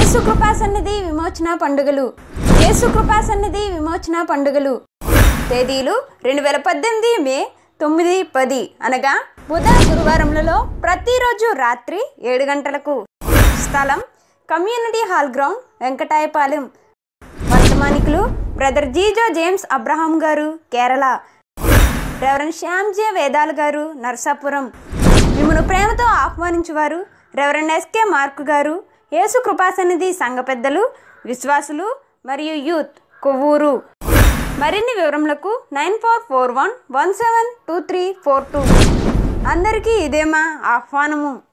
యేసు కృపా సన్నిధి విమోచన పండుగలు. యేసు కృపా సన్నిధి విమోచన పండుగలు తేదీలు 2018 మే 9, 10 అనగా బుధ గురువారములలో ప్రతిరోజు రాత్రి 7 గంటలకు. స్థలం కమ్యూనిటీ హాల్ గ్రౌండ్, వెంకటాయపాలెం. వర్తమానికులు బ్రదర్ జీజో జేమ్స్ అబ్రహాం గారు, కేరళ. రెవరెండ్ శ్యామ్ జే వేదాల్ గారు, నర్సాపురం. మిమ్మల్ని ప్రేమతో ఆహ్వానించువారు రెవరెండ్ ఎస్కే మార్కు గారు, యేసు కృపాసన్నిధి సంఘ పెద్దలు, విశ్వాసులు మరియు యూత్, కొవ్వూరు. మరిన్ని వివరములకు 9441172342. అందరికీ ఇదే మా ఆహ్వానము.